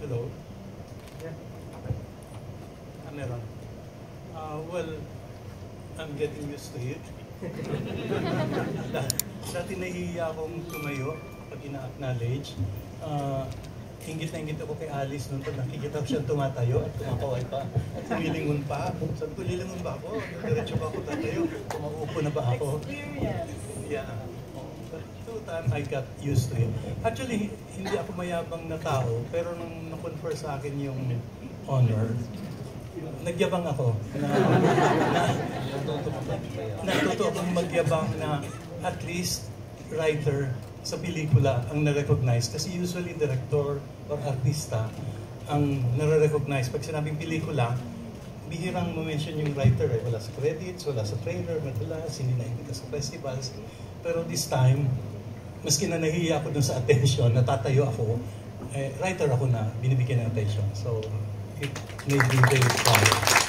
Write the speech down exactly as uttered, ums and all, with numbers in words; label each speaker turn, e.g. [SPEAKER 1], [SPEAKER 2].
[SPEAKER 1] Hello? Yeah. Ah, meron. Uh, well, I'm getting used to it. Dati nahihiya akong tumayo pag ina-acknowledge. Uh, Ingit na ingit ako kay Alice noon pag nakikita ko siyang tumatayo at tumakaway pa. Tumilingon pa. Sabi ko, lilingon ba ako? Diretso ba ako tatayo? Kumaupo na ba ako?
[SPEAKER 2] Experience.
[SPEAKER 1] Yeah. But through time, I got used to it. Actually, hindi ako mayabang na tao, pero nung na-confer sa akin yung honor, nagyabang ako na natuto akong magyabang na at least writer sa pelikula ang na-recognize. Kasi usually director or artista ang nare-recognize. Pag sinabing pelikula, bihirang ma-mention yung writer. Eh. Wala sa credits, wala sa trailer, wala, hindi na sa festivals. Pero this time, maski na nahihiya ako dun sa attention, natatayo ako, eh, writer ako na binibigyan ng attention. So, it made me very proud.